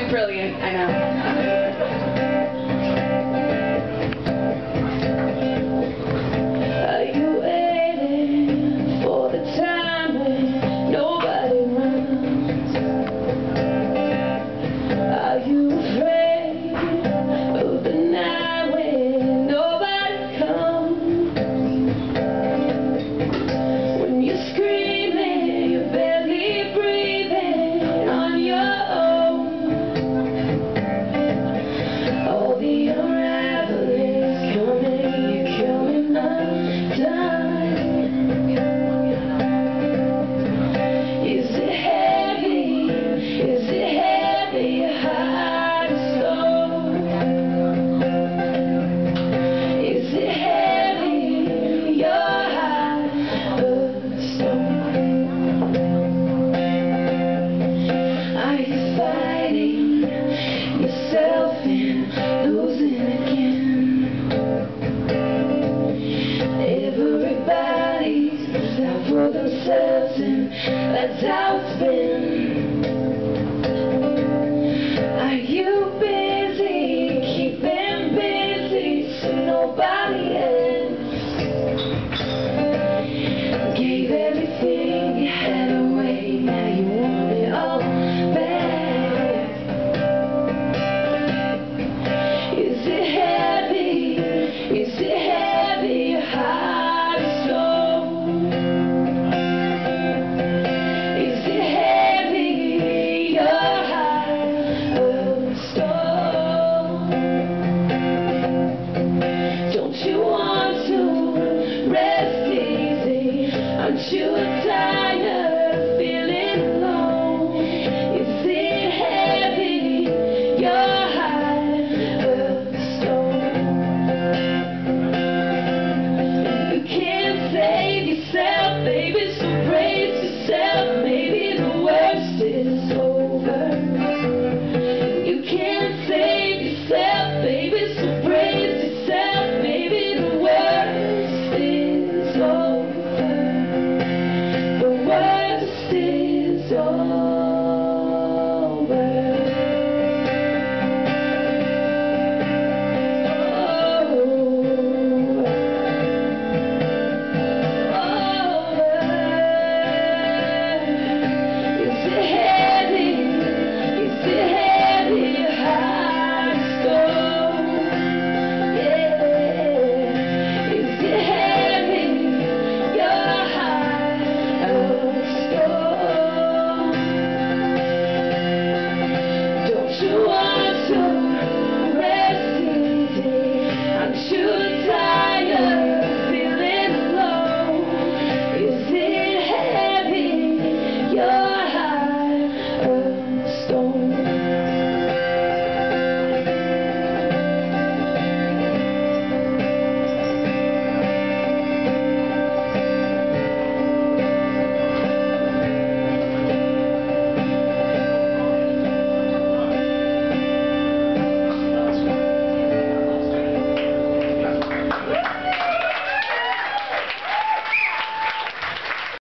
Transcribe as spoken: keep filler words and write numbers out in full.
too brilliant, I know. Are you waiting for the time when nobody runs? Are you afraid of the night when nobody comes? When you're screaming, you're barely breathing on your own. All the unraveling's coming, you're coming undone. Is it heavy? Is it heavy? Your heart is stone. Is it heavy? Your heart of stone. Are you fighting